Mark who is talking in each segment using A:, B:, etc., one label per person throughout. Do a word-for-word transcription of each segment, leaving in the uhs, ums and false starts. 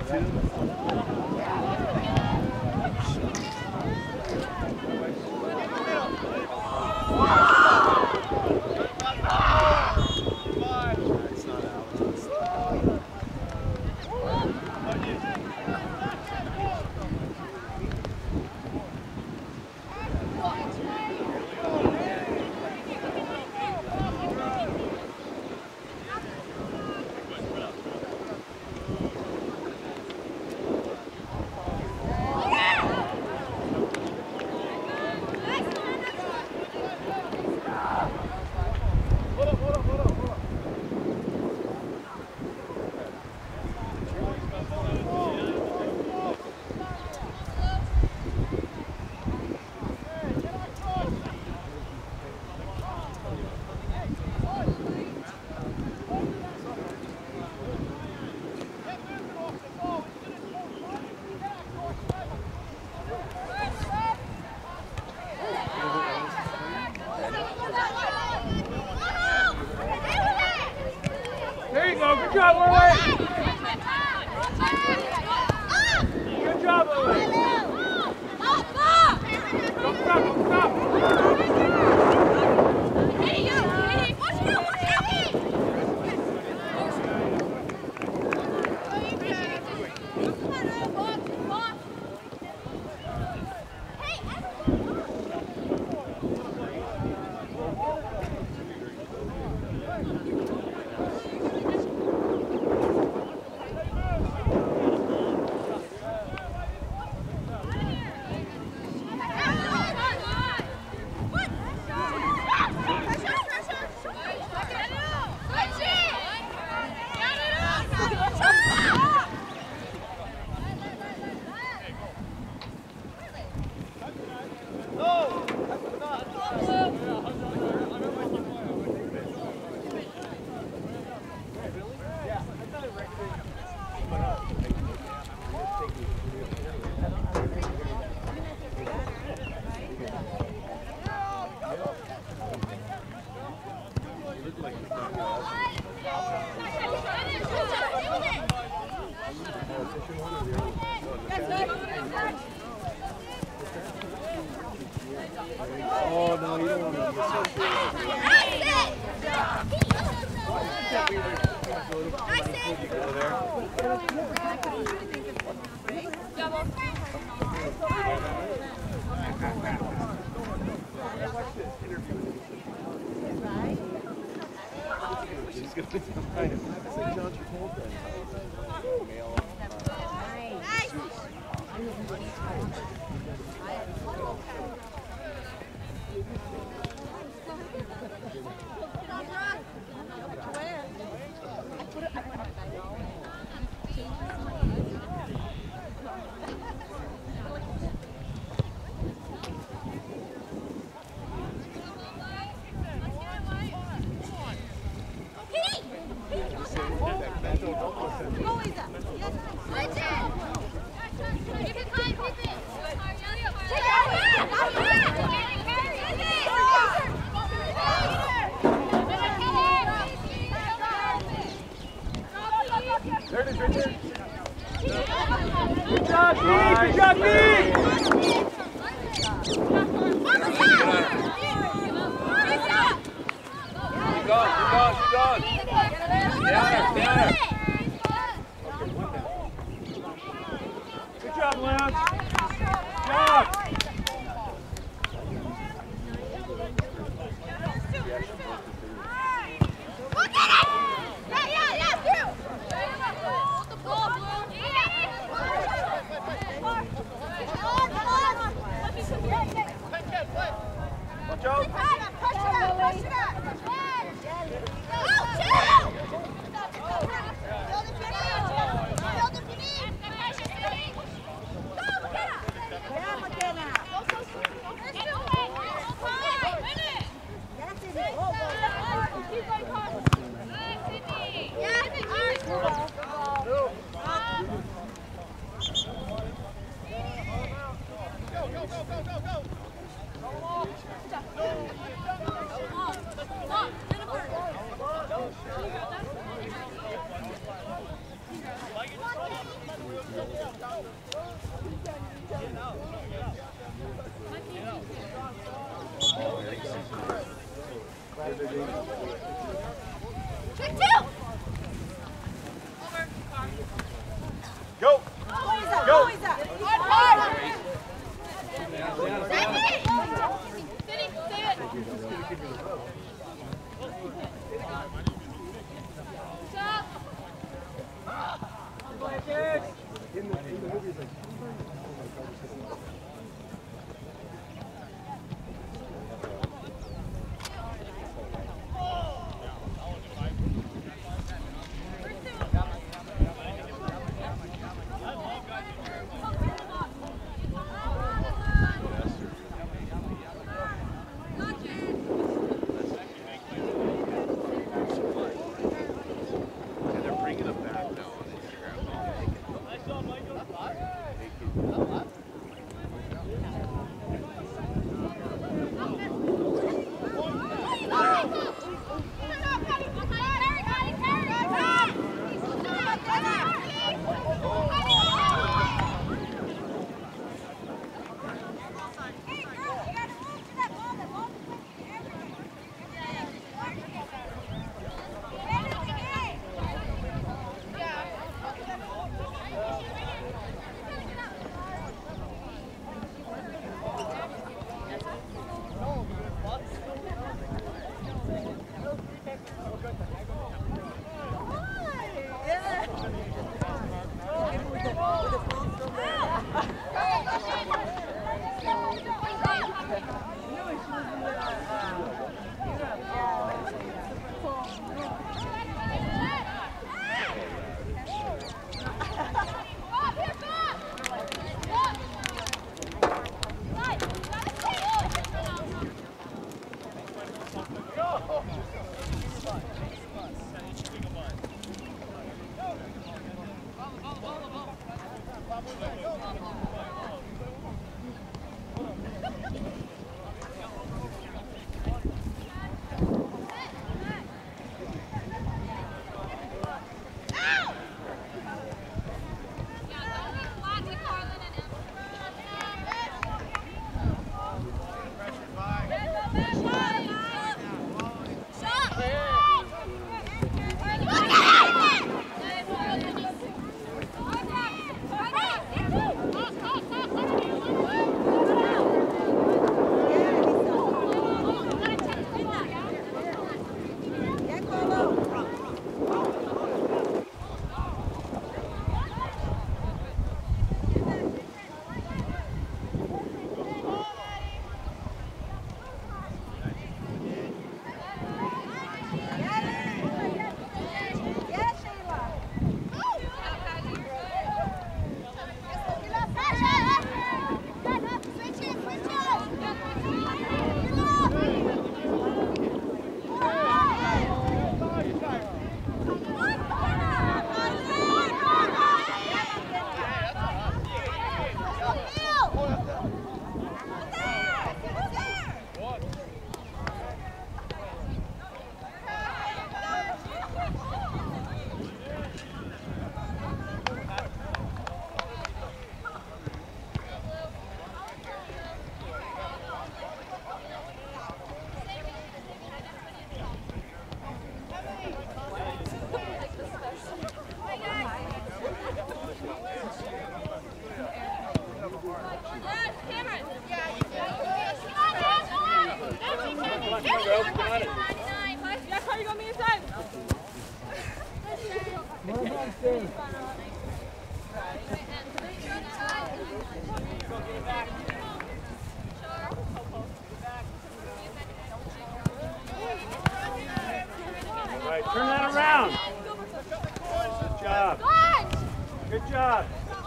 A: Oh, no, you don't want to get so
B: Go, Go! Go!
C: Turn that around. Good job. Good job.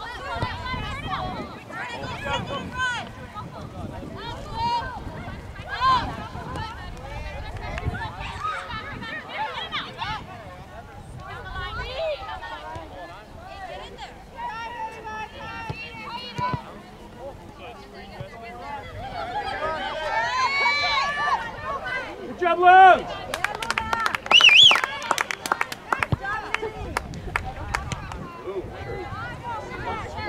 C: Good job, Lou.
B: Ooh, sure.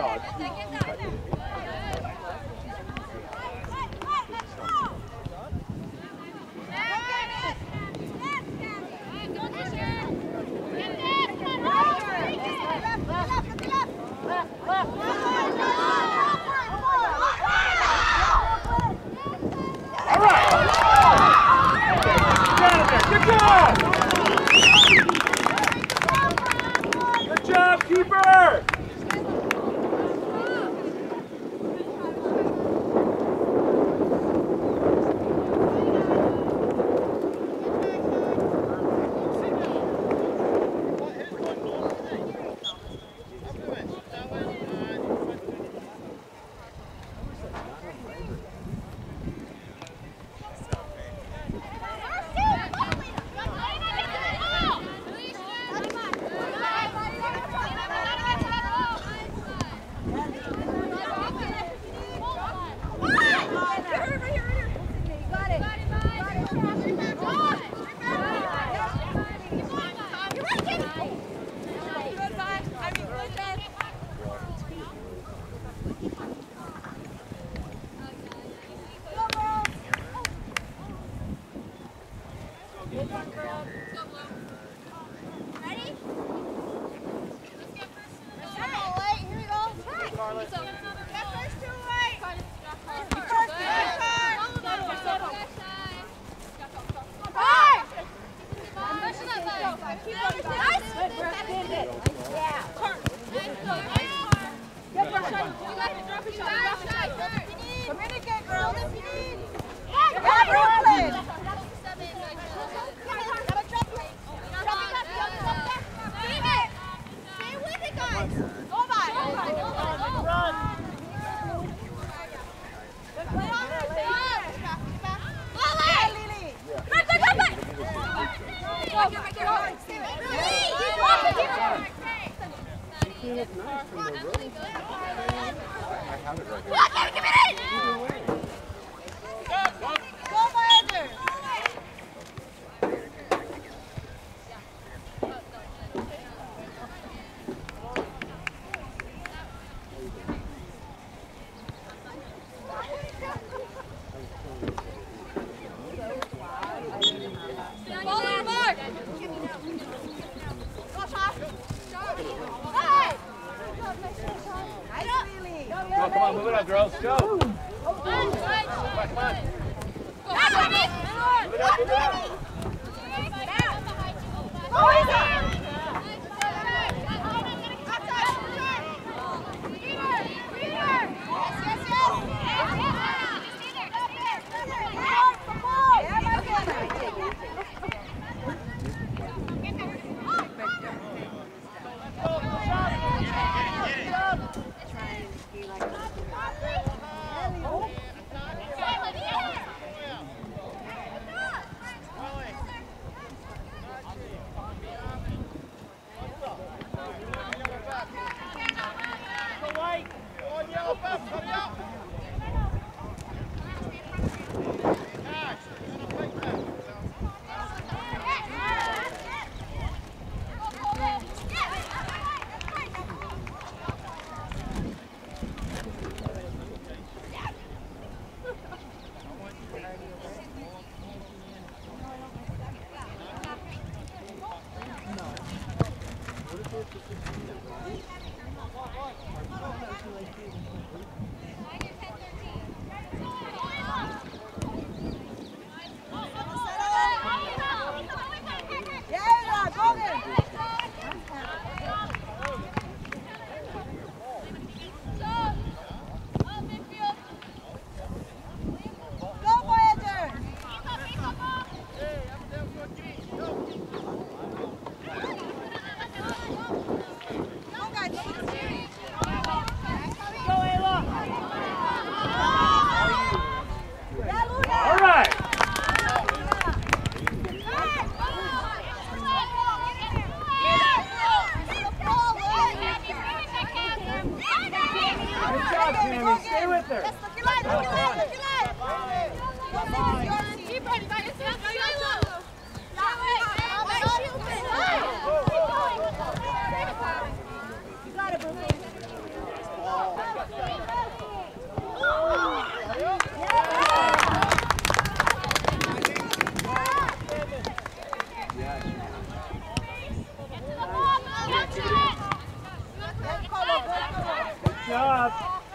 C: job.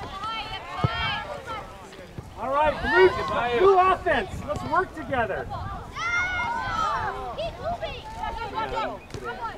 C: All right, blue, blue offense. Let's work together.
D: Keep moving. Come on.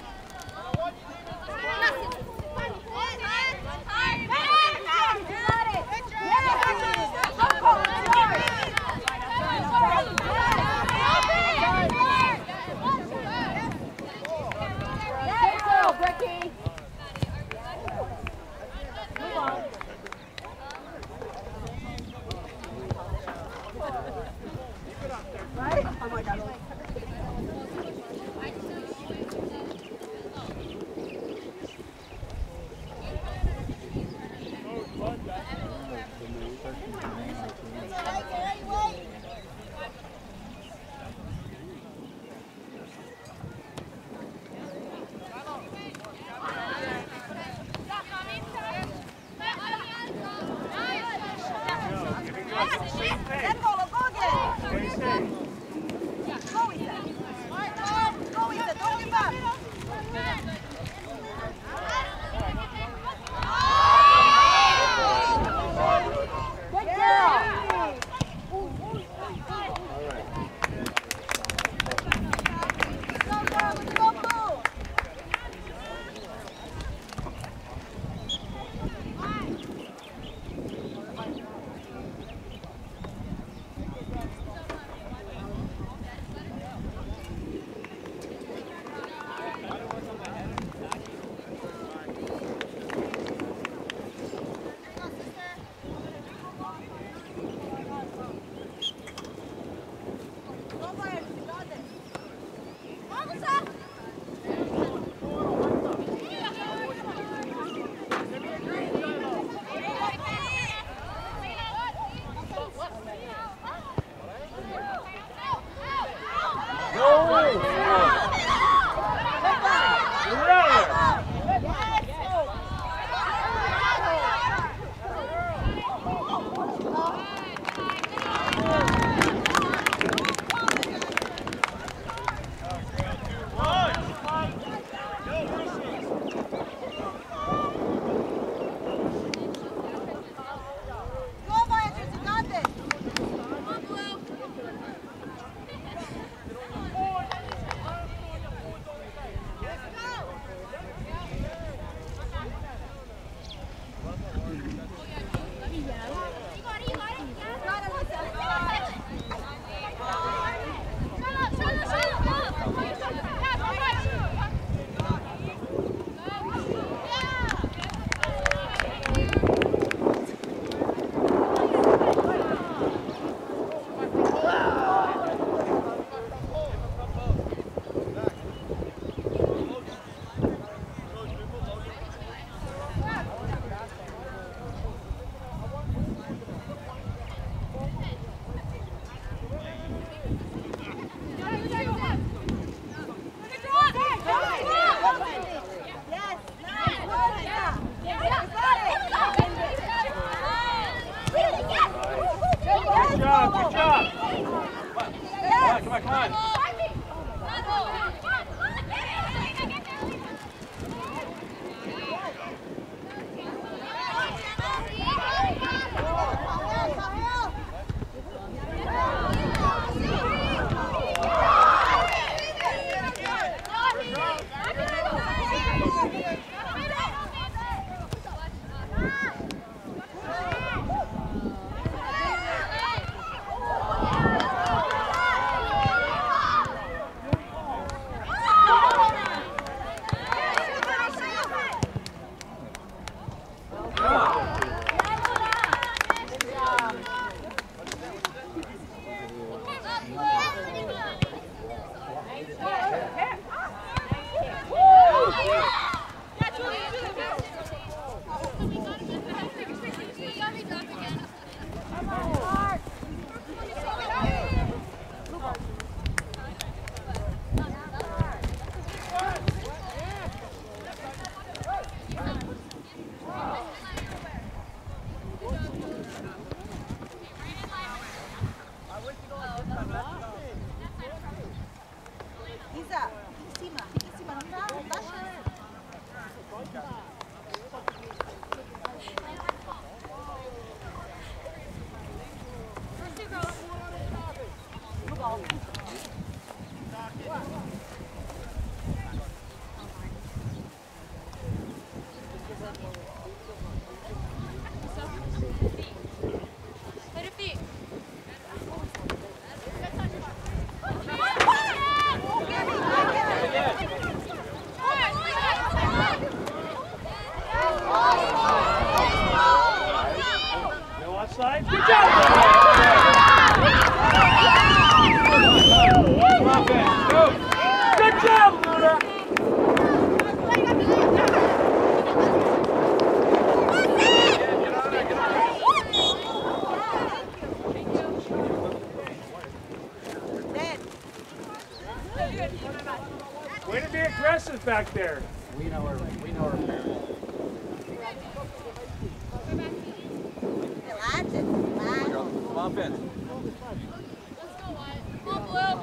C: No offside. Good job. Good job, Luna. Way to be aggressive back there.
A: We know our, we know our parents. Come on, Vince.
D: Let's go, Wyatt. Come on, Blue.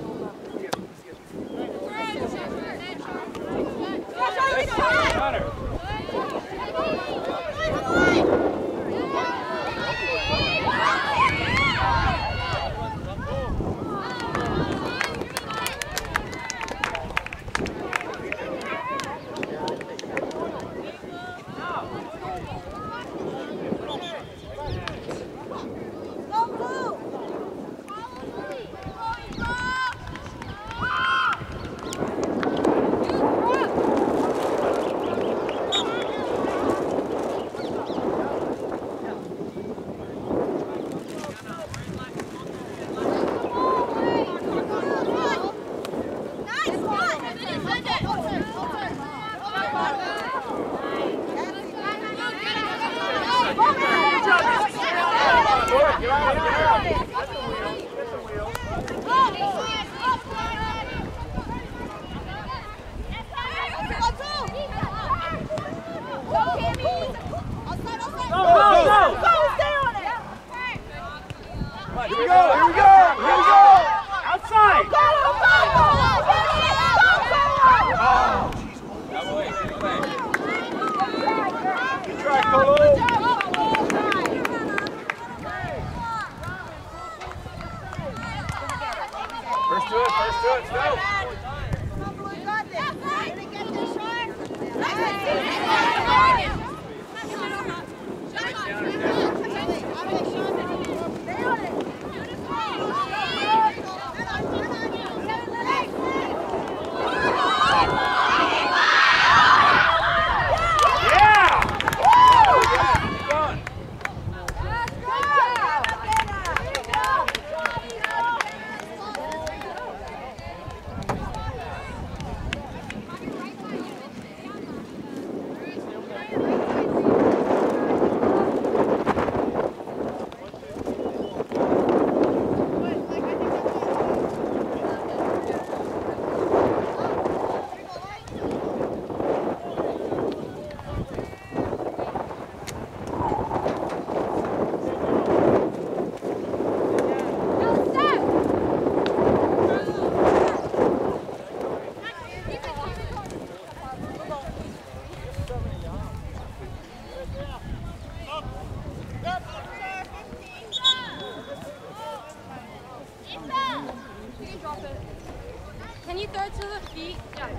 D: Can you throw it to the feet? Yeah.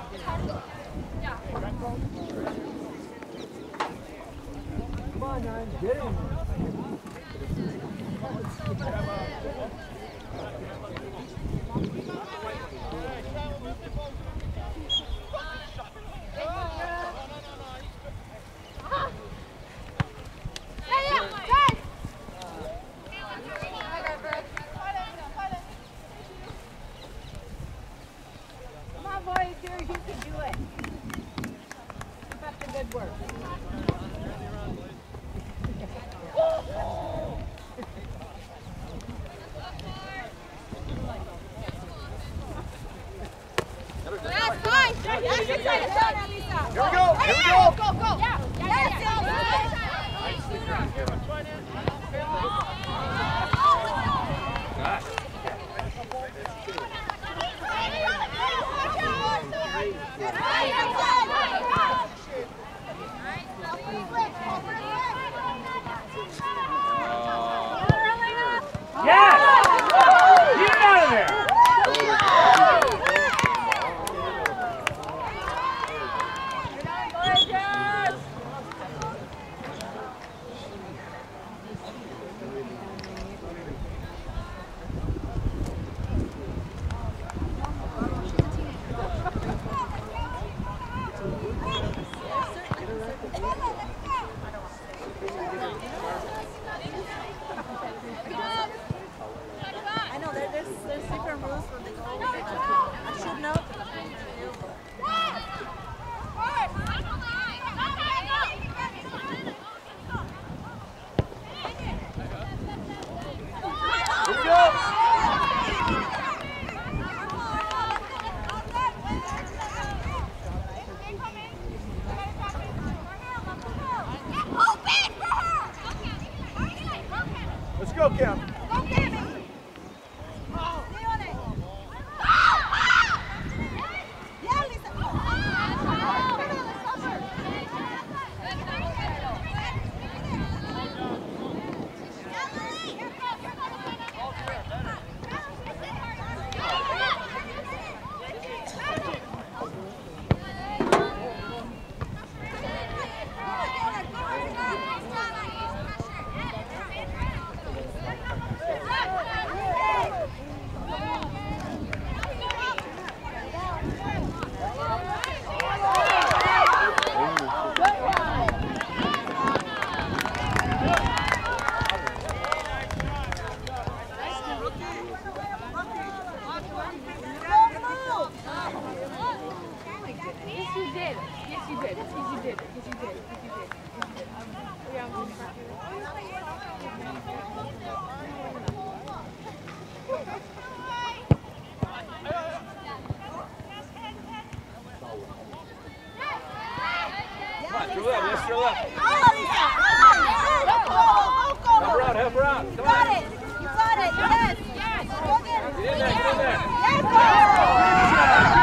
D: Yeah.
A: Come on, nine, get him.
C: Yes!
B: go, Kim.
E: Go, Kimmy. Stay on it. Yeah, Lisa.
A: Help her out.
E: You got it. You got it. Yes. Yes. Go get it.
A: Get in there. Get in there.
E: Yes, go.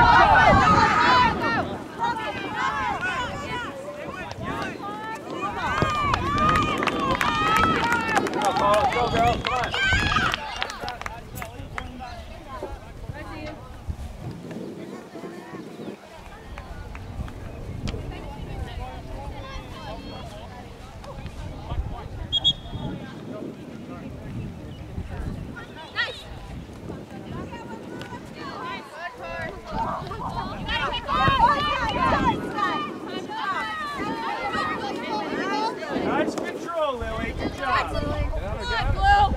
A: Go, Paul. Go, girl. Come on.
B: Nice control, Lily. Good job.
A: Get on her, get on her.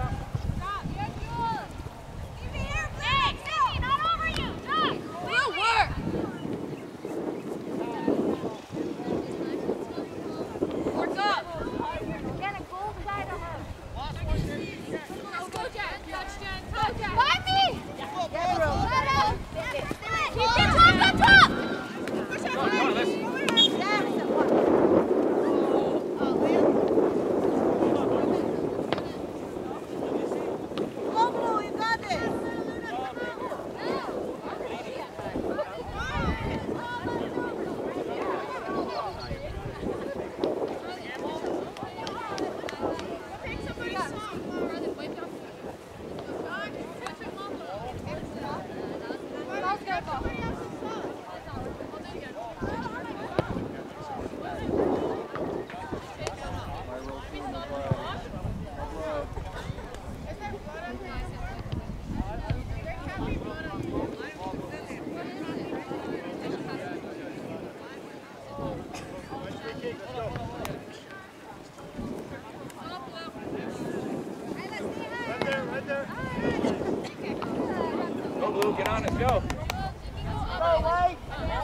A: Go, Blue. Get on it. Go.
B: Go, White.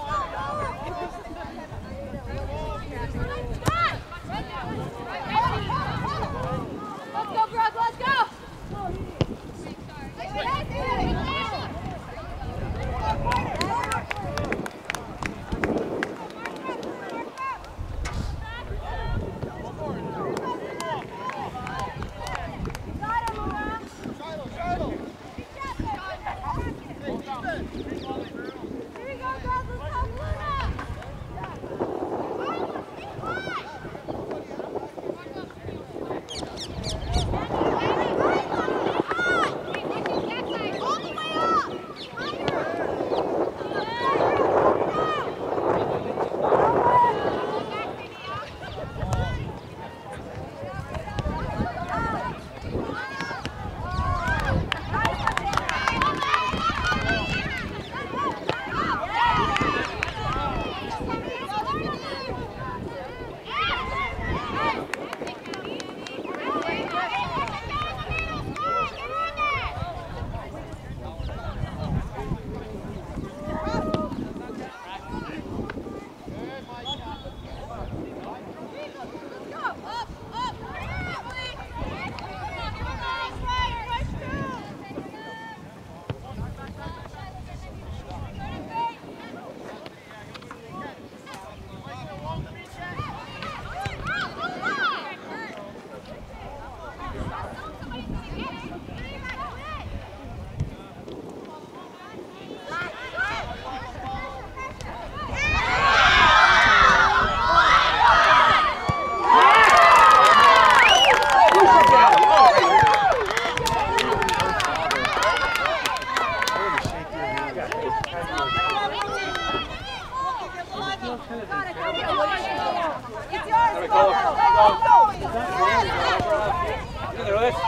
D: Let's go, Brooke. Let's go.
B: Shiloh, Shiloh.
A: Get there, Liz.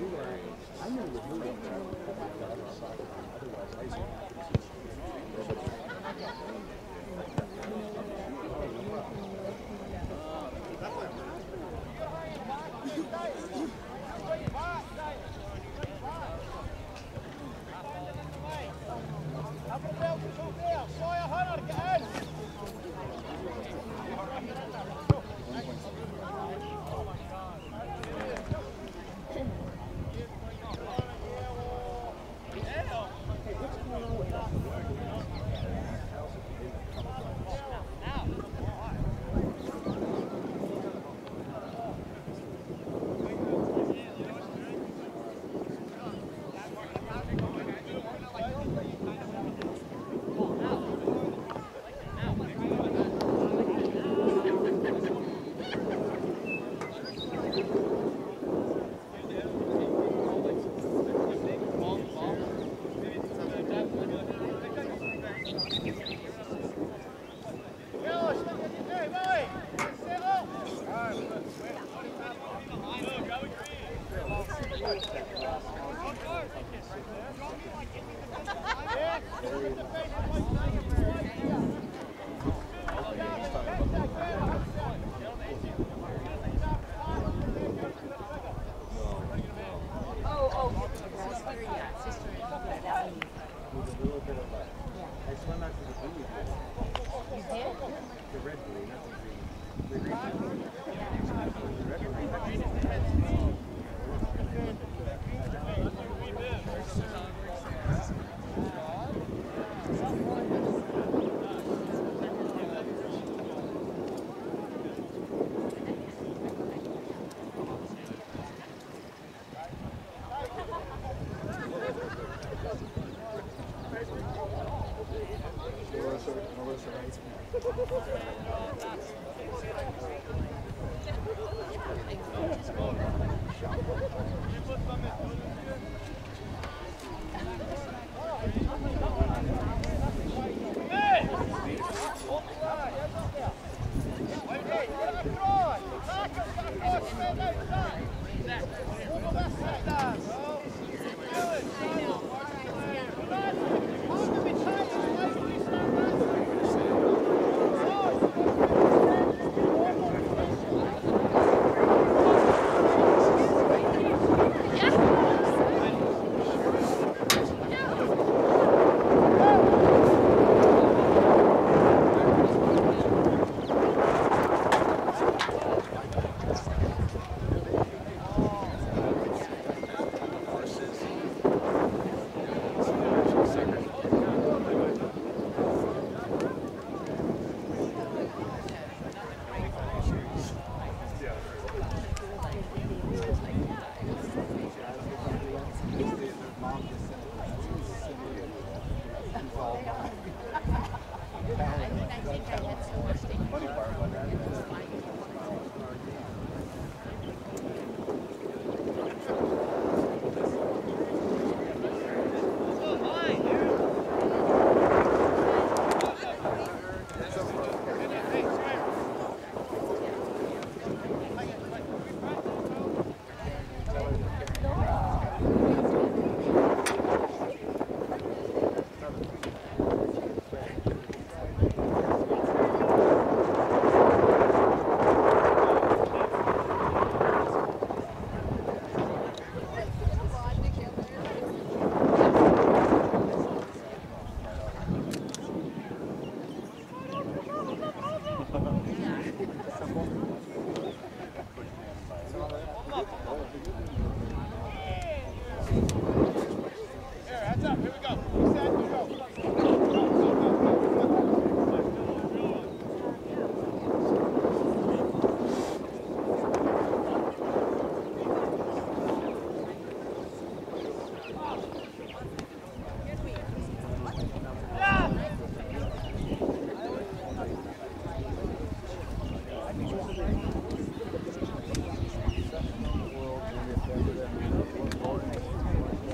F: We'll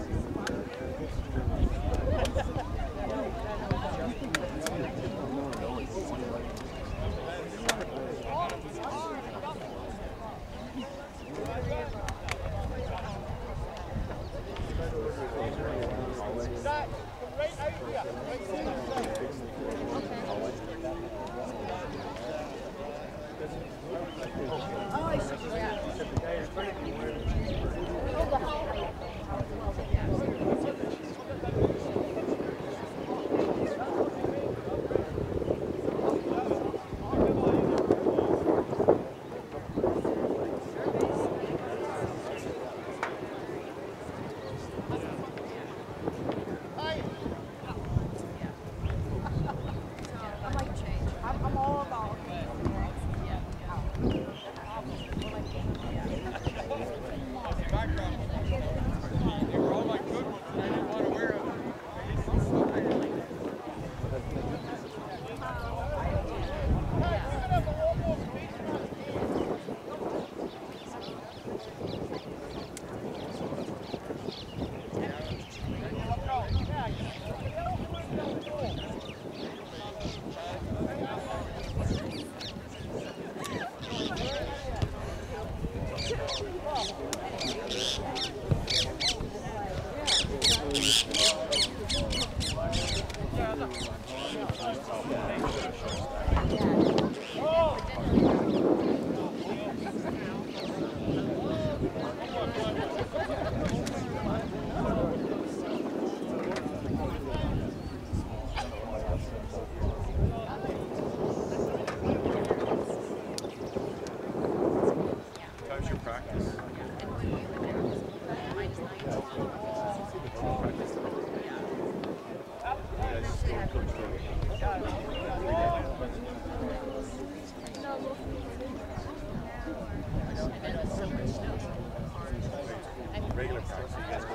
F: Regular practice, you guys go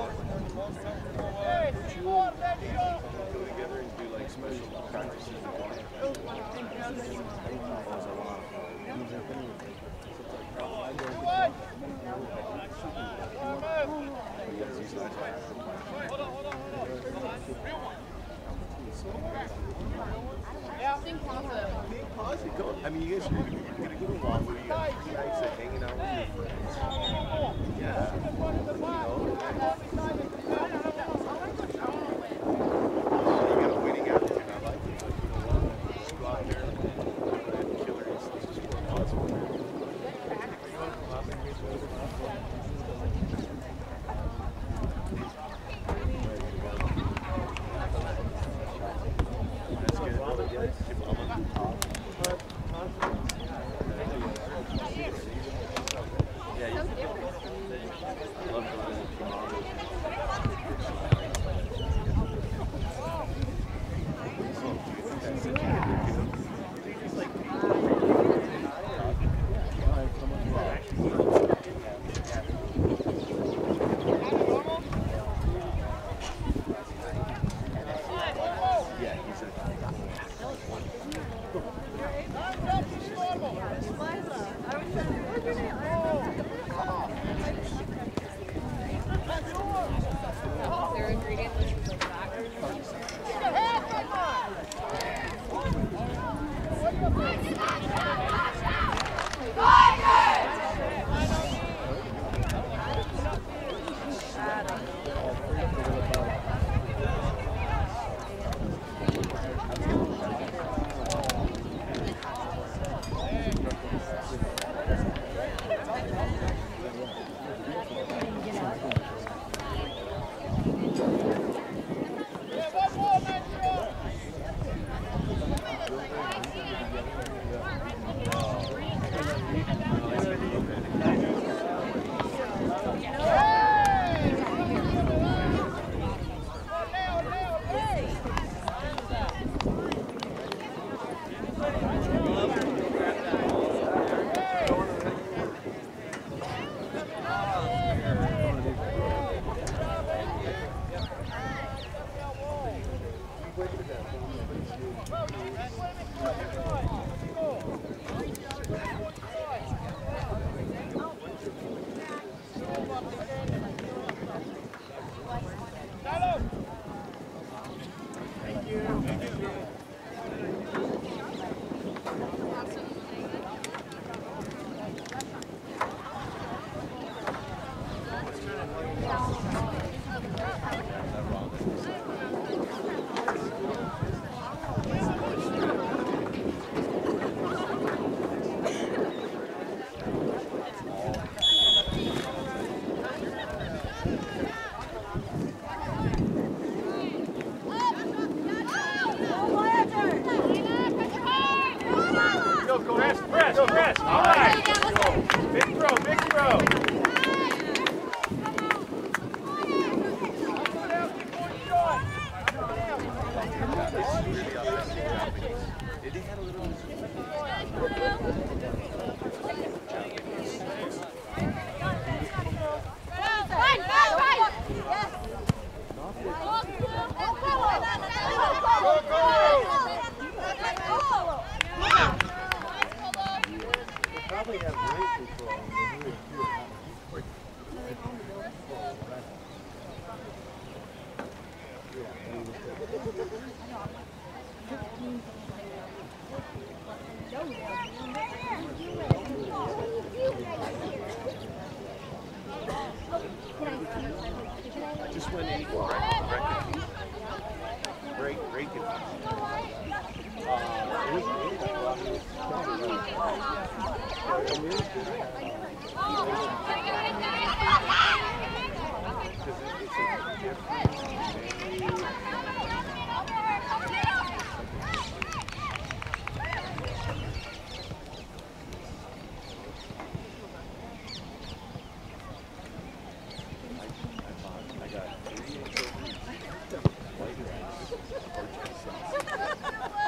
F: together and do like special practices. I mean, you guys are going to go along with you guys are hanging out with your friends. Yeah. You got a waiting attitude. I like it. Just go out there and kill her. This is what possible. That's good. Yeah, you I love going to Just went in for record. Great, great. I got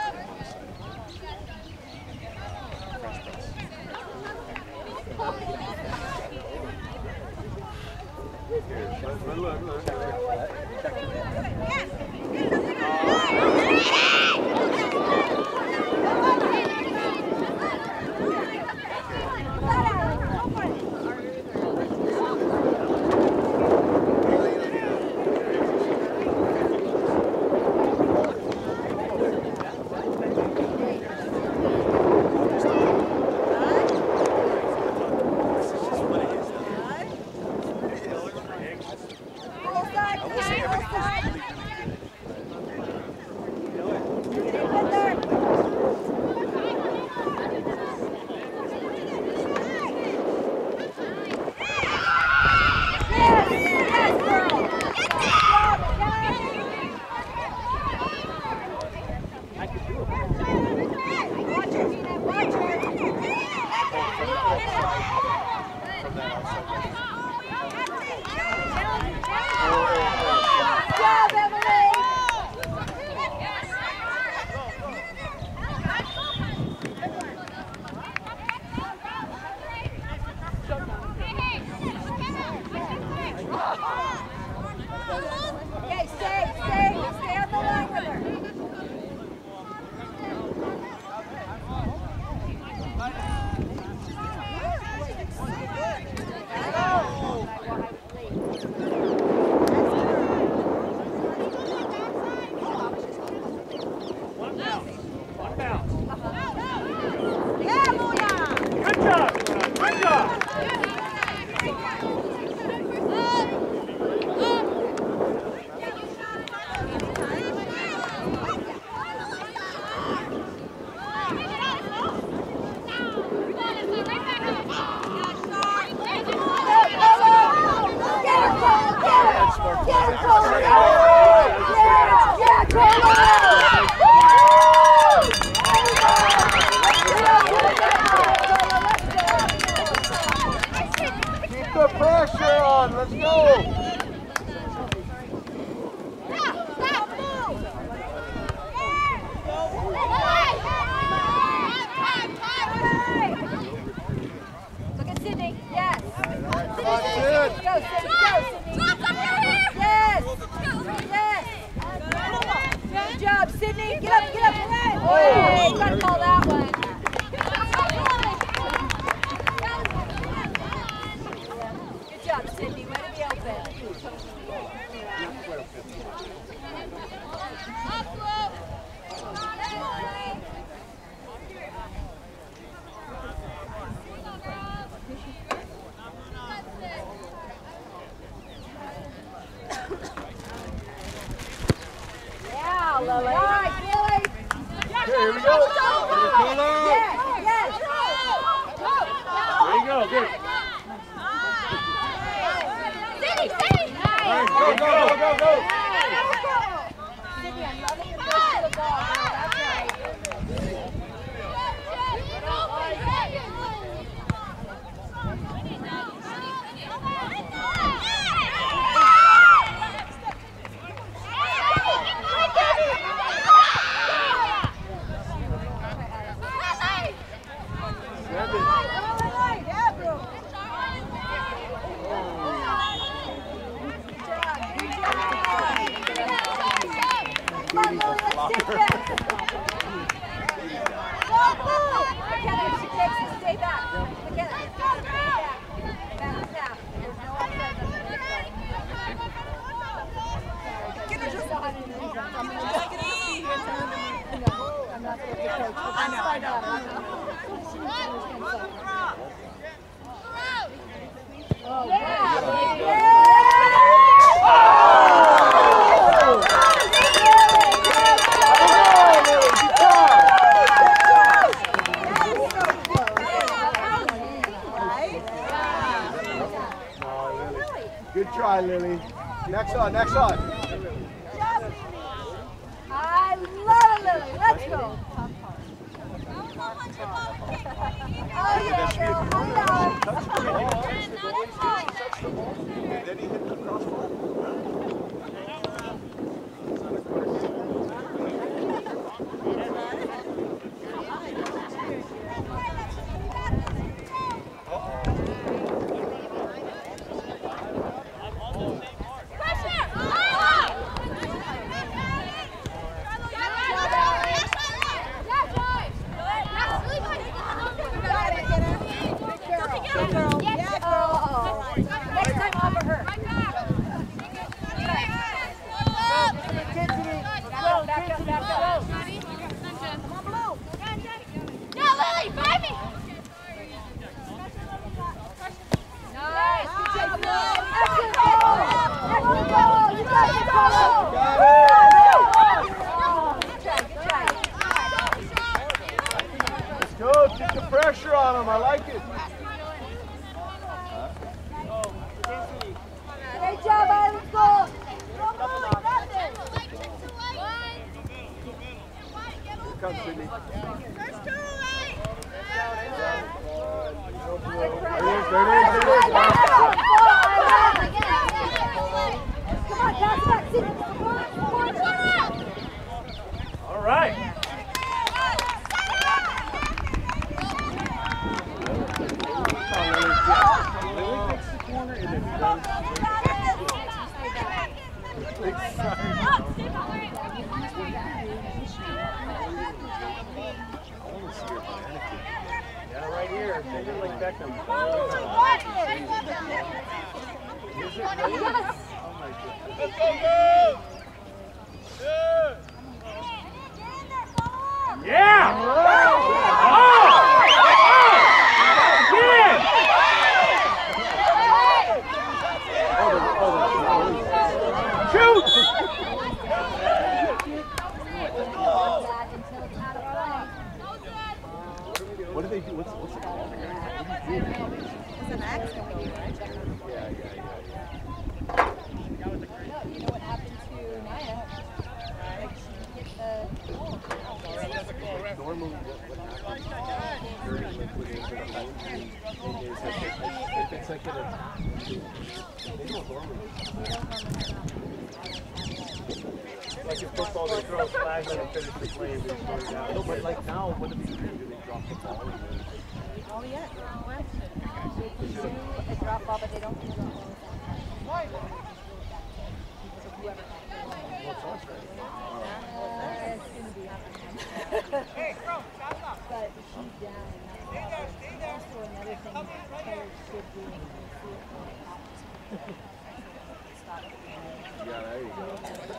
F: Good try, Lily. Next on, next on.
E: I love it, Lily. Let's go. Oh, yeah, girl. I know.
F: Then he hit the crossbar. comes, Sydney.
E: First two, right?
F: There it is, there it is, there it is.
E: Come on, pass it back, Sydney. Come on, come on, come on.
C: All right.
F: Yeah, right here. They did like Beckham. Is it really?
E: Yes.
F: Oh my goodness.
B: Let's go, go! Good!
C: Yeah. Oh! Again. Shoot!
F: What do they do? What's what's the call?
E: It's an X.
F: Yeah, yeah, yeah,
E: No, you know what happened to Naya? Like she hit the goal.
F: yeah. Normally, what what happens? Very liquid into the whole thing. Is that if it's like in a, they don't normally.
C: Like in football, they throw a flag and finish the play and they slow it down.
F: No, but like now, what do they do? Do they drop the ball?
E: Oh, yeah. They do a drop ball, but they don't do a drop ball.
B: Hey, bro, stop, stop.
E: But she's down.
B: Stay there, stay there.
E: Also, another thing that players should do is see it from the top. Stop it.
F: Yeah, there you go. There you go.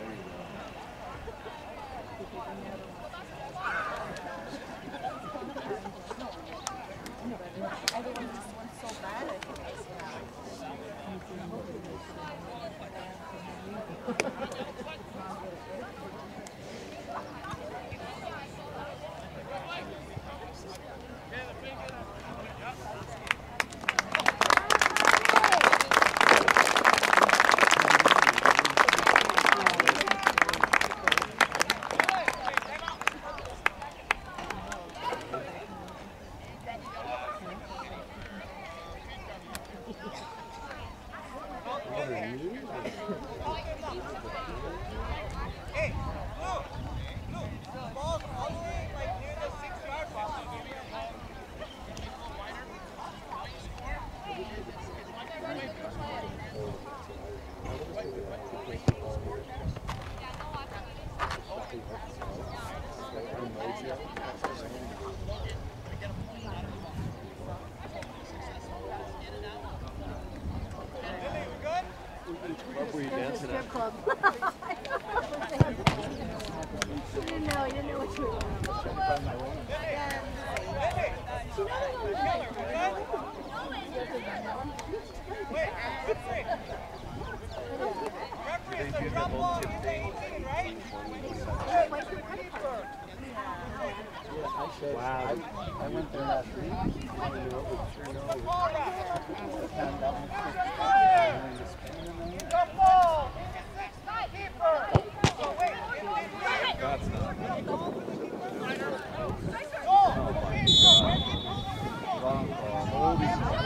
E: Everyone just went so bad at it.
B: Hey, Blue! Blue! The ball's all the way like near the six-yard line.
F: What were you dancing at?
E: Club. You didn't know, you didn't know what you were doing.
B: Wait, referee! Referee, it's a drop ball in the eighteen, right?
F: Wow. I, I went there last week. I knew it was three oh.
B: Ball rock.
F: And that was
B: Drop ball! Keeper! Oh, wait, wait,
F: That's not good.
B: Goal!
F: Wrong call.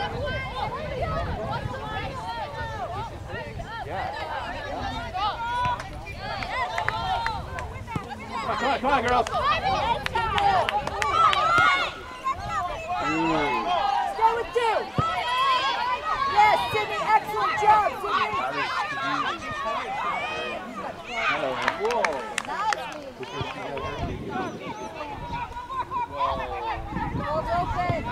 F: Yeah.
C: Come on, come on, come on, girls.
E: Stay with two. Yes, Sydney, excellent job, Sydney.
F: Whoa.
E: Ball's open.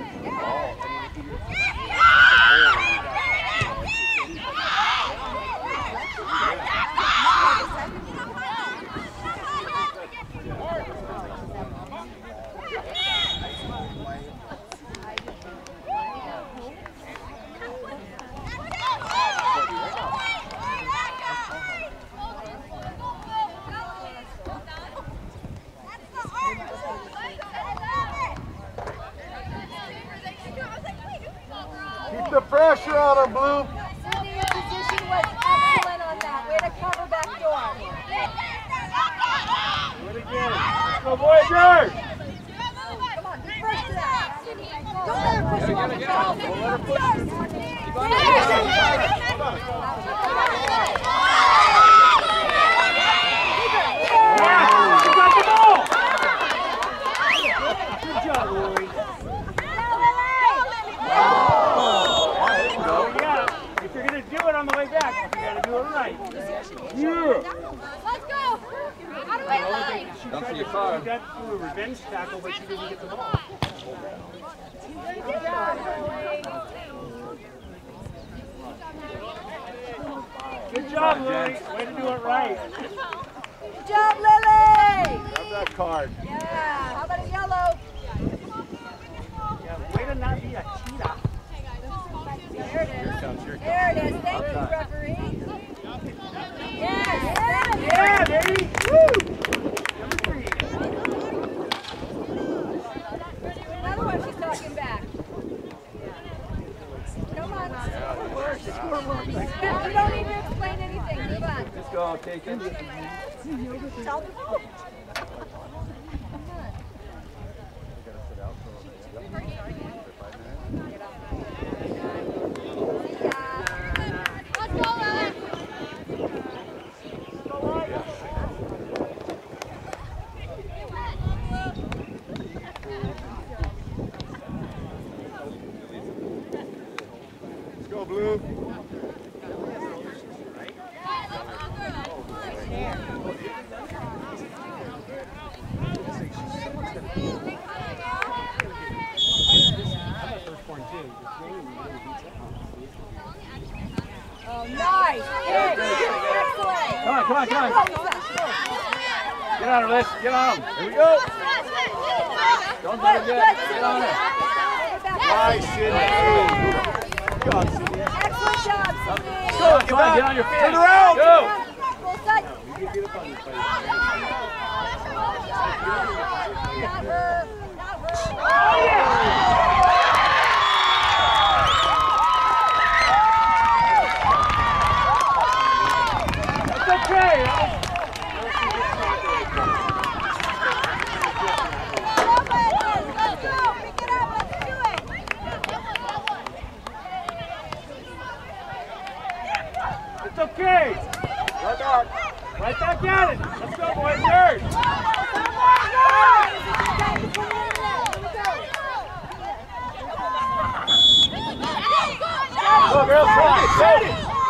F: Keep the pressure on him, Blue.
E: Sydney, your position was excellent on that. Way to cover back door.
C: Do it again. Let's go, boys. George!
E: Come on, be first to that. Don't let her push you off the foul.
A: Don't let her push you. Keep on
E: There.
C: Good job, Louie. If you're going to do it on the way back, you got to do it right. Yeah.
D: Let's go. Out of my line.
C: She
A: Don't
C: tried
A: see your
C: to
A: car.
C: do that through a revenge tackle, but she didn't get the ball. Good job, Louie. Way to do it right.
E: Good job, Lily.
F: Grab that card.
E: Yeah. How about a yellow?
C: Yeah, way to not be a cheetah.
E: There it is.
F: Here it comes, here it comes.
E: There it is. Thank you, referee. Yes.
C: Yeah, baby. Woo! Number three.
E: Another one she's talking back. Come on. You don't need to explain anything. Move on.
A: Just go, take it.
E: Tell the phone.
D: Let's go, Ellen.
F: Let's go, Blue.
E: Oh, nice. Good. Excellent.
A: Come on, come on, come on.
E: Go, Lisa.
A: Get on her, Liz. Get on him. Here we go. Don't let her get. Get on her.
F: Nice, Sydney. Good job, Sydney.
E: Excellent job, Sydney.
A: Come on, come on. Get on your feet.
F: Turn around.
A: Go.
E: Full side.
F: You can get up on your face.
E: Not her. Not her.
C: Oh, yeah. That's okay.
E: Let's go. Pick it up. Let's do it.
C: It's okay.
F: Right back.
C: Right back at it. Let's go, boys. Yours.
A: Go, girls. Come on. Go.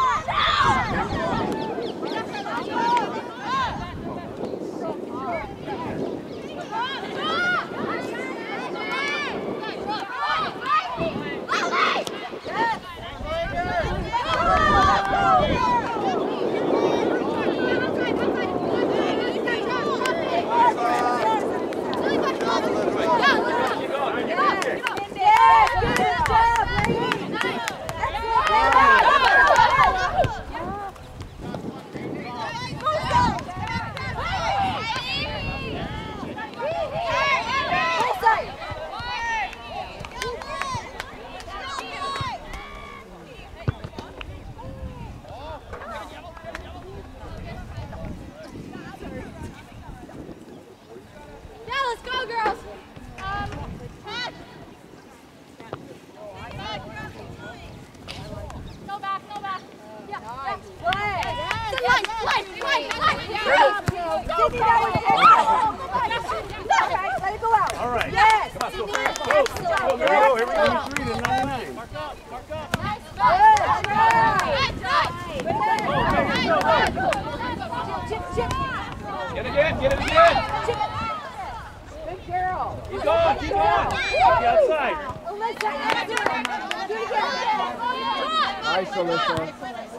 C: All right.
E: Yes.
C: Come on, go.
E: Excellent.
C: Go, go. Here we go. Three to ninety-nine.
E: Good job. Chip, chip, chip.
A: Get it again. Get it again.
E: Good girl.
C: Keep going. Keep going. The outside.
E: Alyssa, do it. Do it again.
F: Nice, Alyssa.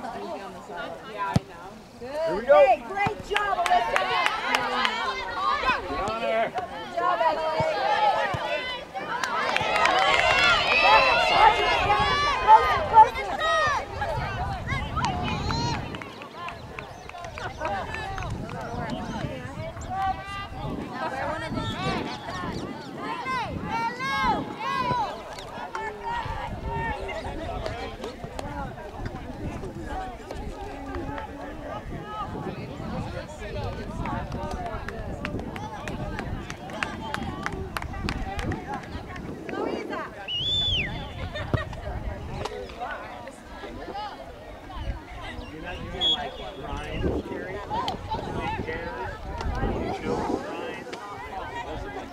E: Good.
F: Here we go.
E: Hey, great job, Alyssa.
C: Get on there.
E: Good job, Emily. Watch it, Emily. Closer, closer.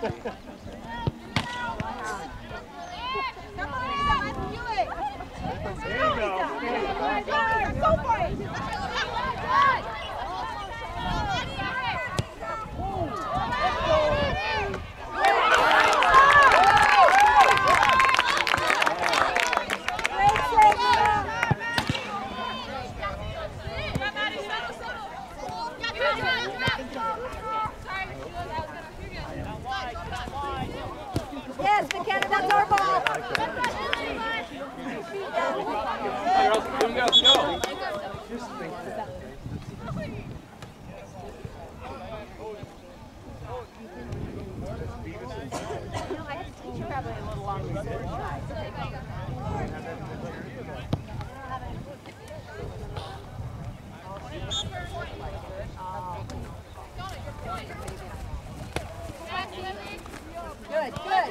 E: Yes, McKenna, that's our ball.
A: Go, go, go.
F: Just think that.
E: You know, I had to teach you probably a little longer than that. Good, good. Yes!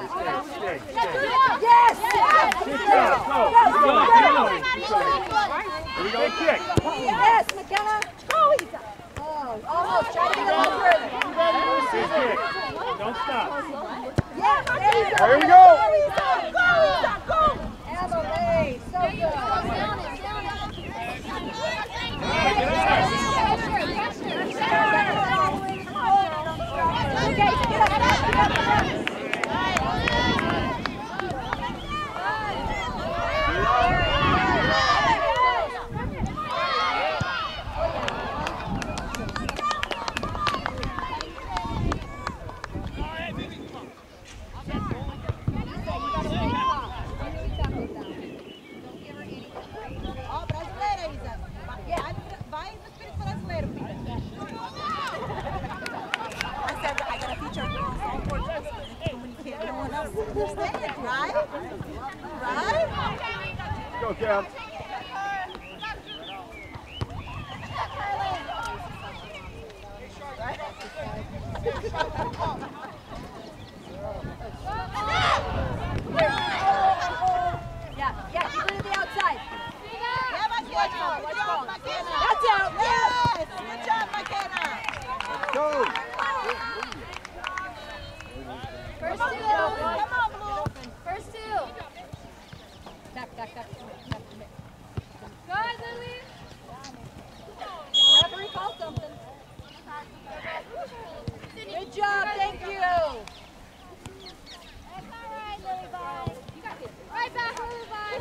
E: Yes!
A: Good job. Go. Go. Go. Here we go. Kick.
E: Yes, McKenna! Oh, he's up. Oh, almost. Try to get a little further.
A: Good kick. Don't stop.
E: Yes, there you go.
A: There we go.
E: Go, he's up. Go, he's up. Go. Emily, so good.
A: Get
E: Okay, get up, get up, get up.
A: Go, Kev.
E: Yeah, yeah, keep it to the outside.
B: Yeah, McKenna. Good job, McKenna.
E: That's out, yes.
B: Good job, McKenna.
A: Go.
D: First two.
B: Come on, Blue.
D: First two.
E: Back, back, back.
D: Go ahead, Lily.
E: Referee called something. Good job, thank you.
D: That's all right, Lily Bye. You got this. Right back, Lily Bye.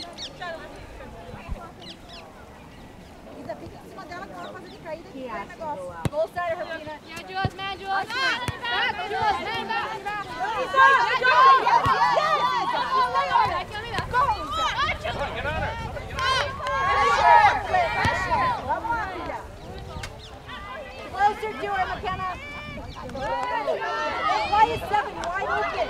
E: Isa, fica em cima dela que ela vai fazer de caída aqui. Goal side, her peanut.
D: Yeah, Jules, man, Jules. Back, back, Jules, man, back, back.
E: Isa, good job. Yes, yes.
D: Go,
A: Get on her.
E: Pressure, pressure. Closer to her, McKenna. Why is seven wide open?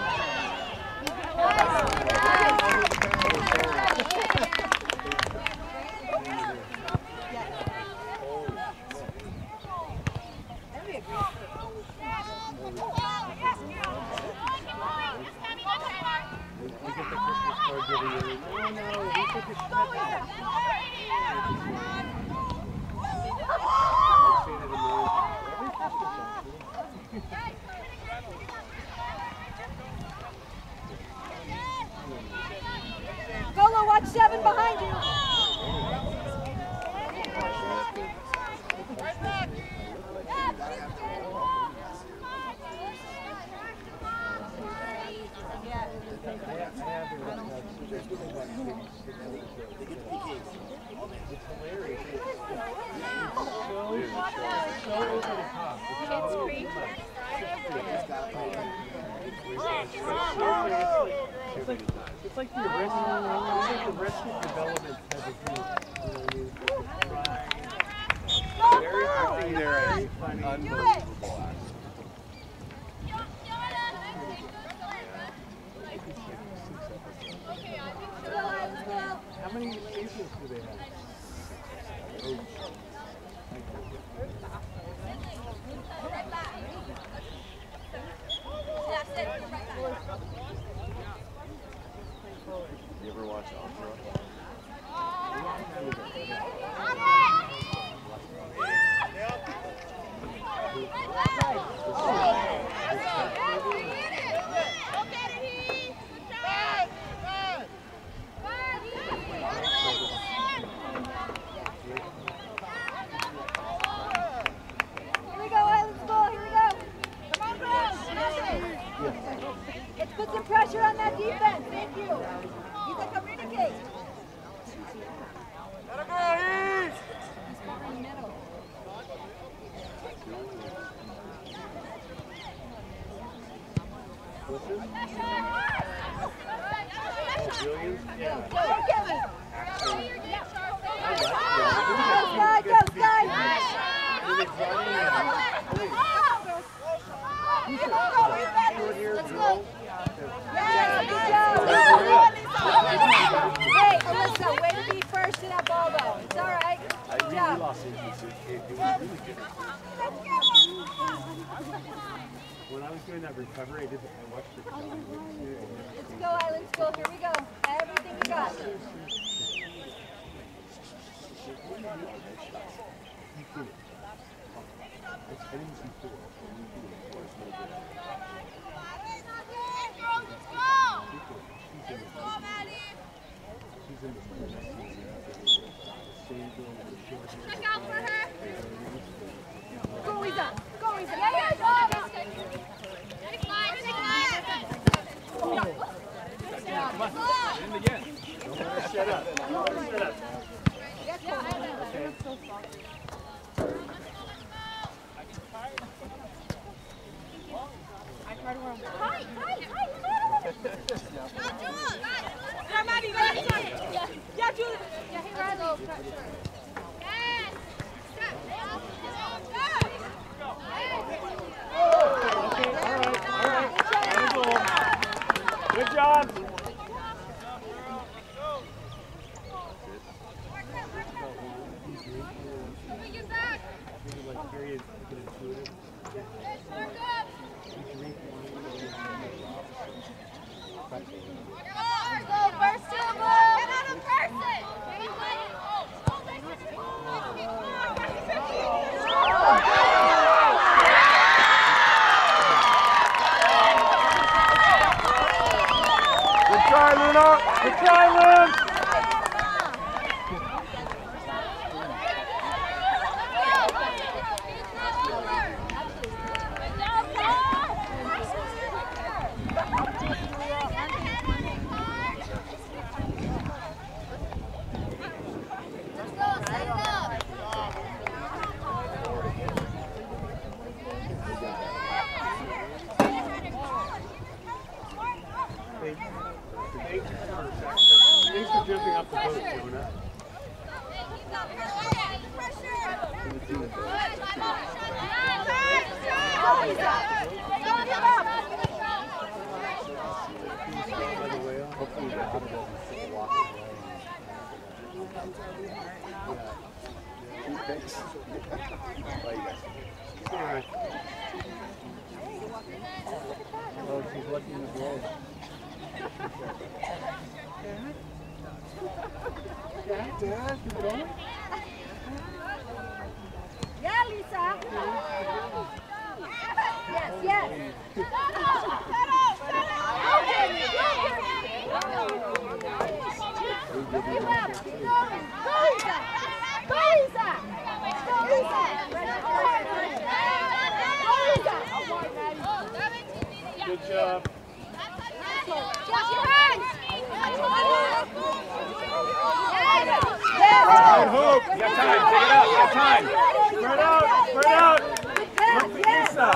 E: Golo, watch seven behind you.
F: It's like the arrested, it's like arrested development type of thing.
A: Very acting there is unbelievable.
F: How many cases do they have?
A: You ever watch Opera?
F: Listen. Oh, Julian? Yeah.
E: Go, Kelly.
F: Actually,
E: Go, Sky, go, Sky.
F: Let's go.
E: Yes, good job. Hey, Alyssa, way to be first to that ball, though. It's all right.
F: I
E: Good
F: really
E: job.
F: lost interest. It, it, it was really good. When I was doing that recovery, I did. I watched the.
E: Let's go, Island School. Here we go. Everything you got.
F: I didn't see four.
D: Look out for her.
E: Go, Lisa. Go, Lisa. Yeah, yeah, go.
D: Take line, take line.
A: Come on. In again.
F: Don't let her shut up. Don't let her shut up.
E: Hi, hi, hi, hi.
D: Yeah, Maddie, right side. Yeah, yeah, Julie. Yeah, hey, Riley. Yes. Step. Go.
C: Okay, all right, all right. Good goal. Good job.
D: Get back.
F: Like period, get intuitive.
D: Mark up. Go, first two, blue. Another person.
C: Good try, Luna. Good try, Luna.
F: Thanks for jumping off the boat, Jonah. Hopefully the water doesn't walk away. Yeah. Thanks. Bye, you guys. Anyway. Oh, she's lucky in the blow.
C: Dad, Dad, you going?
E: Yeah, Lisa. Yes, yes. Go, Lisa. Go, Lisa. Go, Lisa.
C: Good job.
D: Just your hands.
E: Yes.
A: All right, Hope. You got time. Take it up. You got time.
C: Spread out, spread out.
E: Yes,
C: Look for
E: yes.
C: Lisa.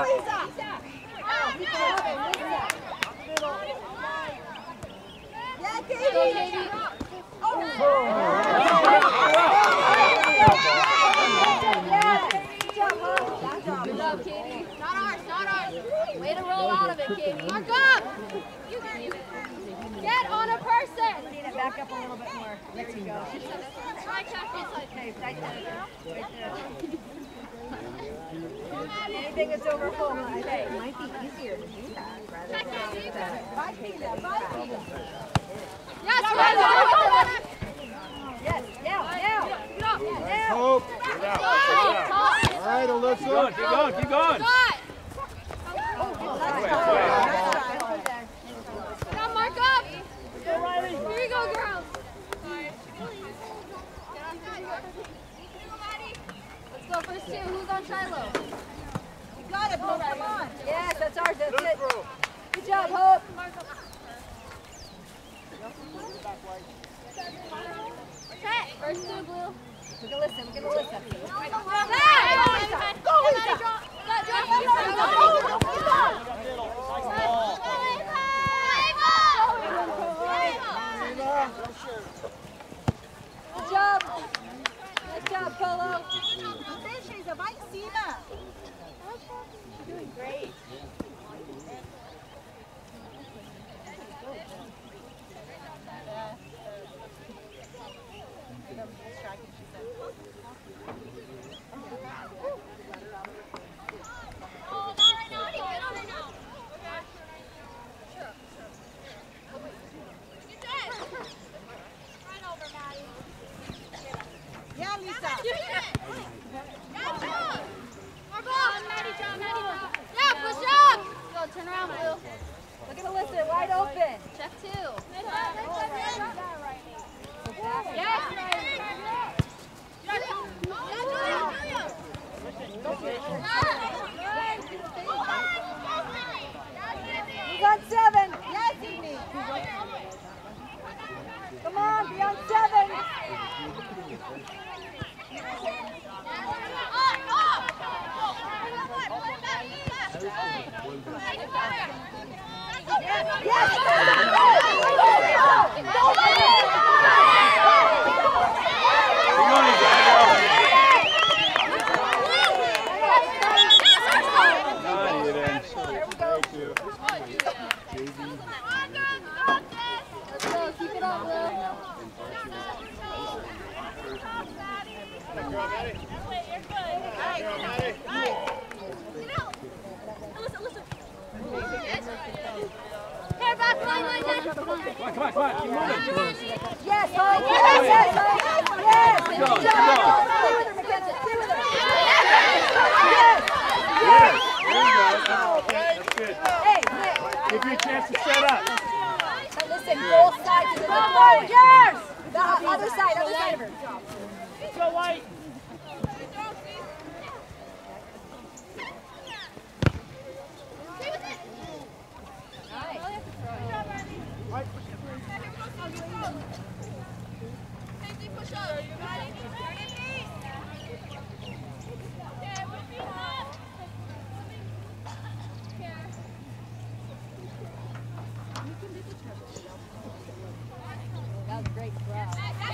E: Yeah, Katie.
D: Good job, Katie. Not ours, not ours. Way to roll out of it, Katie. Mark up. Get on a person.
E: Need it back up a little bit more. There you go.
D: Try tap inside.
E: Okay, right there. Right there. Anything that's over full, I think it might be easier to do that rather than do that. Bye, Pizza. Bye, Pizza.
D: Yes, Riley.
E: Yes, now, now. Now.
C: Hope. Get out. Get out. All right,
A: Keep
C: Alyssa.
A: going. Keep going. Keep going.
D: Come, Mark up. Here you go, girls. Let's go first two. Who's on Shiloh?
E: You got it, Blue. Come on. Yes, that's ours. That's it. Good job, Hope.
D: Okay, first two, Blue.
E: We're gonna listen. We're gonna listen.
D: Go, Lisa. Go, Lisa. Go, Lisa.
E: Good job. Nice job, Polo.
D: Deixa, vai em cima.
E: You're doing great.
D: Yeah, Lisa.
E: Go, turn around, Blue. Look at Alyssa, wide open. Check two. Yes. He's on seven.
D: Yes, Amy.
E: Come on, be on seven. Keep it on, Blue.
A: Come on, come on, come on. Keep moving.
E: Yes, Holly. Yes, yes, Holly. Yes.
A: Go,
E: Good
A: go.
E: job. Stay with her, Mackenzie. Stay with her. Yes.
A: There you go. That's good.
E: Hey, Nick.
A: Give you a chance to set up.
E: But listen, both sides of the ball. Yes. The other side, other side of her.
C: Go White.
E: That was great crowd.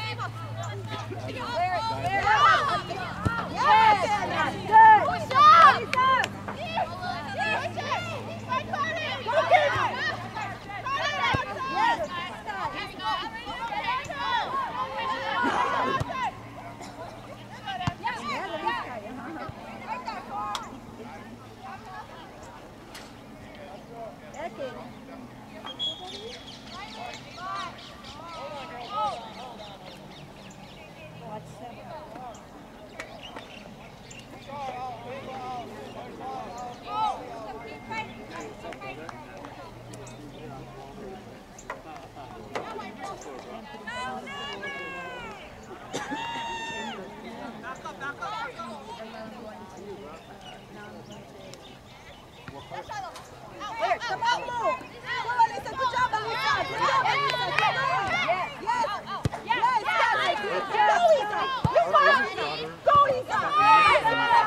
D: There, come on, Blue. Come on, Lisa. Good job, Lisa. Good job, Lisa. Keep going. Yes. Yes. Yes. Yes. Go, Lisa. You fight. Go, Lisa. Fight,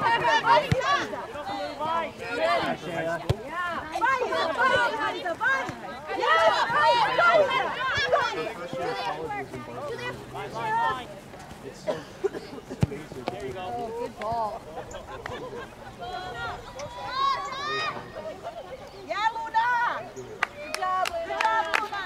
D: fight, Lisa. Fight. Yes. Fight. Go, Lisa.
F: It's so, it's amazing. There you go.
E: Oh, good ball.
D: Yeah, Luna.
E: Good job, Luna.
D: Good job, Luna.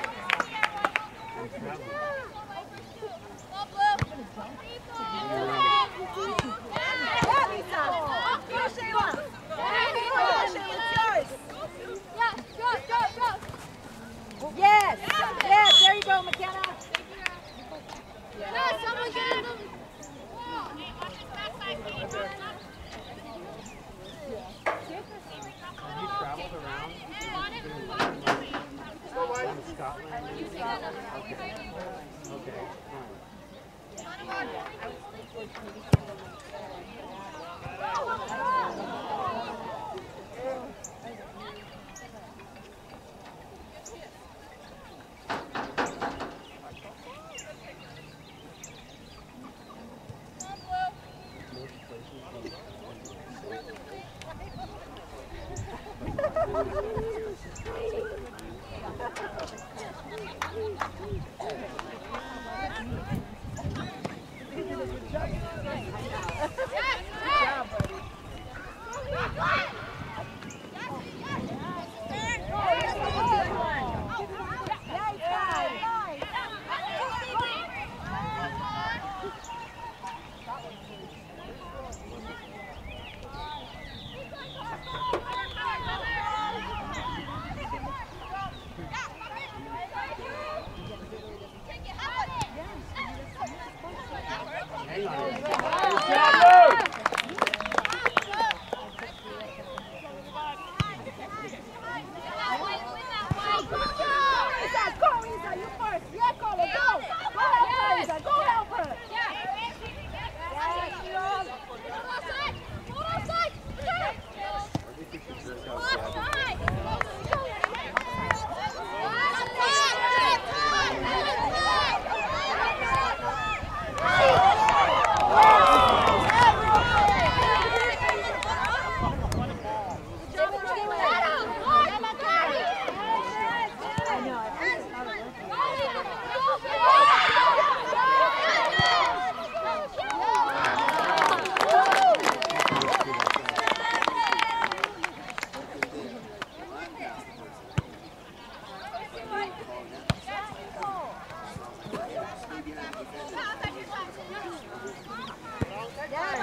D: Yeah, Lisa. Go, Shayla. Go, Shayla. It's yours.
E: Yes. Yes. There you go, McKenna.
F: Have you traveled around? From Scotland? Okay. Okay.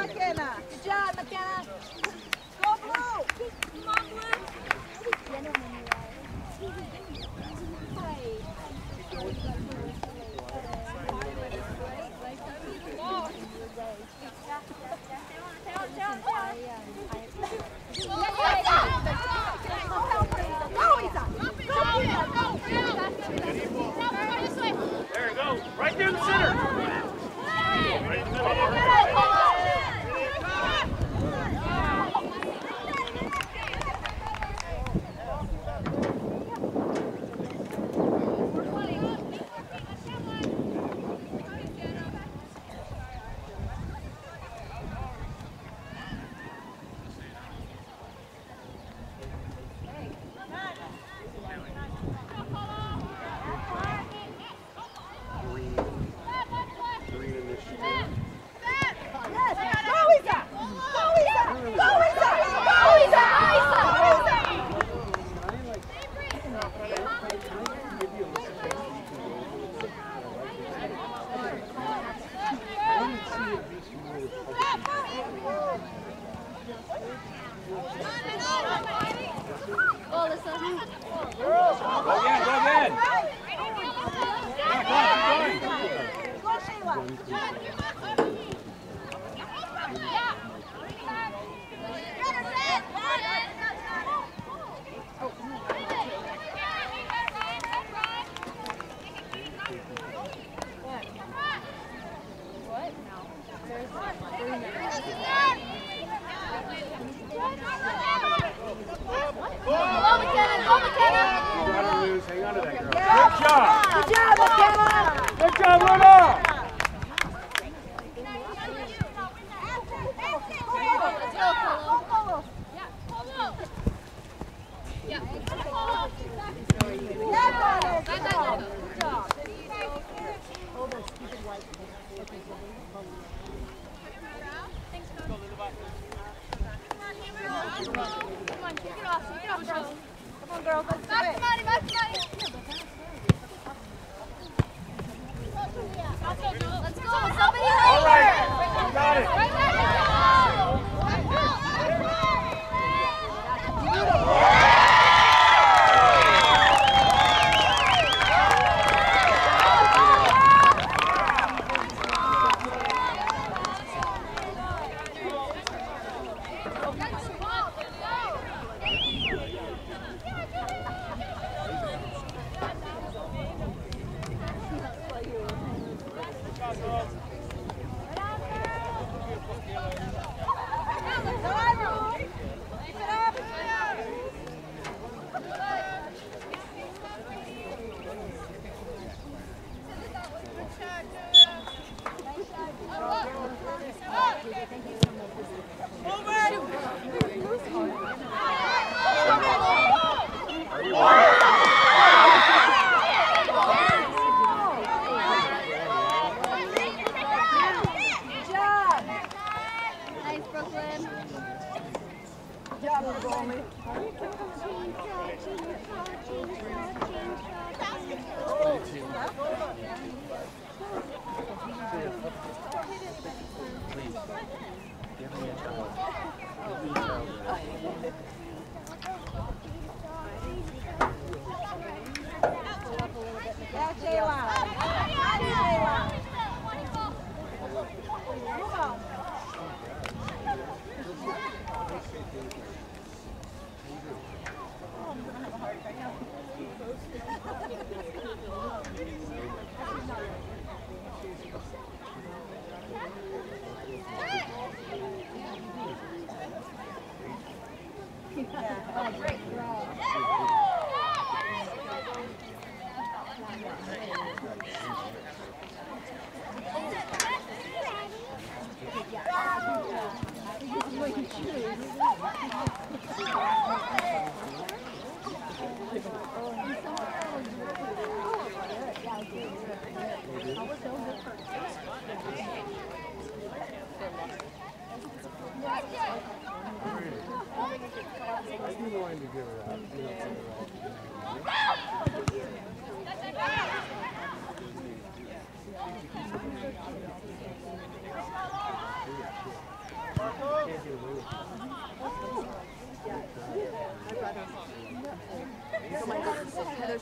D: McKenna.
E: Good job, McKenna.
D: Go blue.
E: Come on, Blue. Gentlemen, you are. Hi.
C: There you go. Right there in the center. Right in the middle.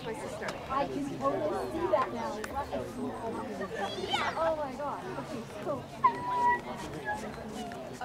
E: my sister. I can totally see that now. Oh my god. Okay, so. Oh,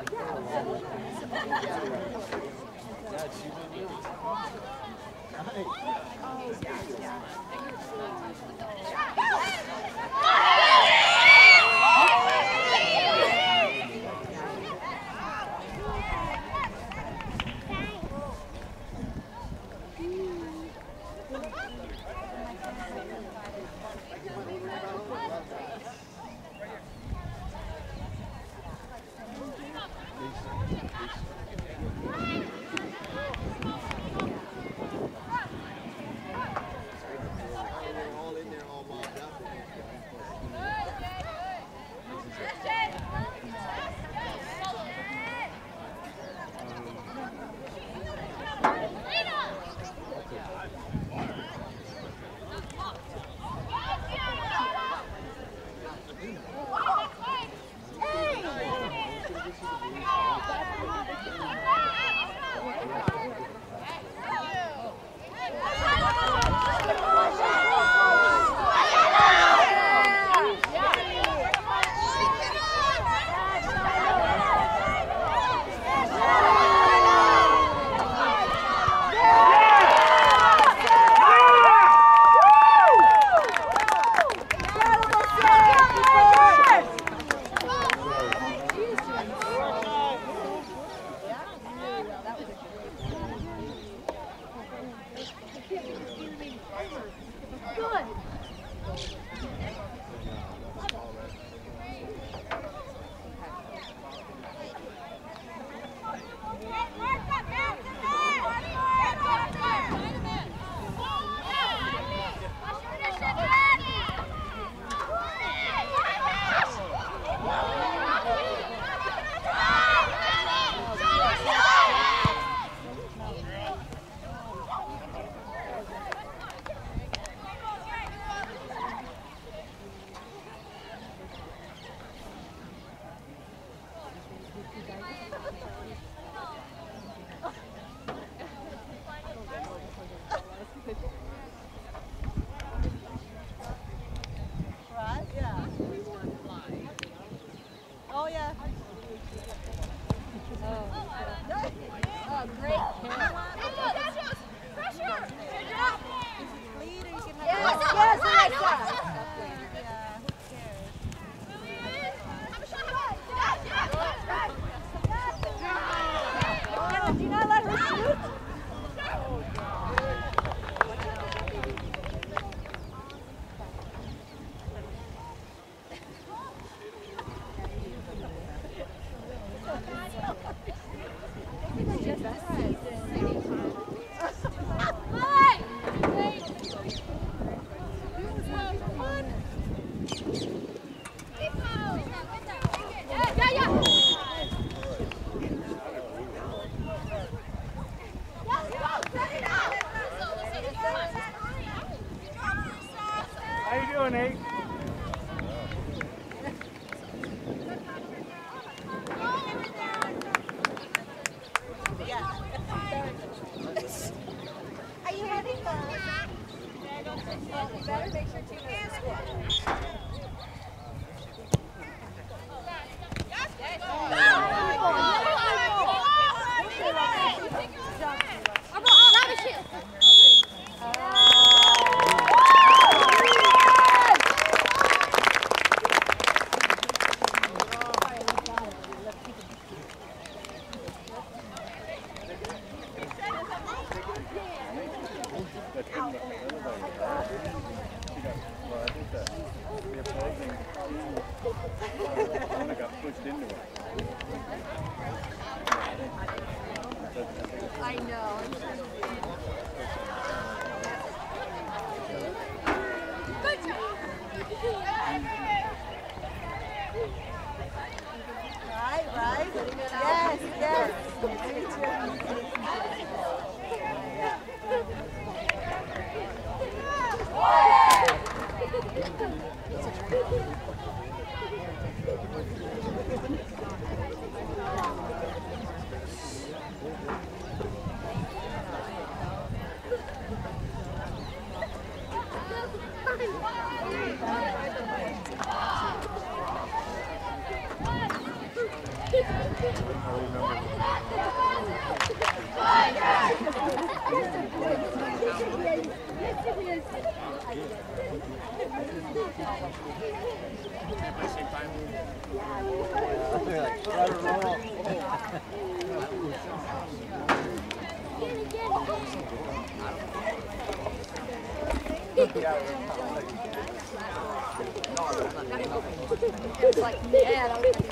E: It's like, yeah, that was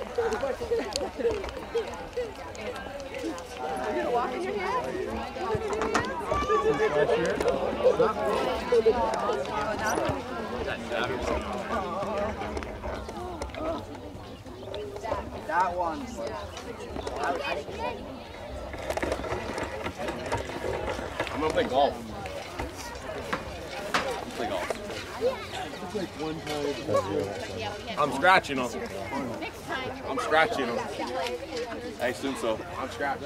E: you walk in your head?
B: That one.
A: I'm gonna play golf. I'm play golf. I'm scratching them. I'm scratching them. I assume so. I'm scratching.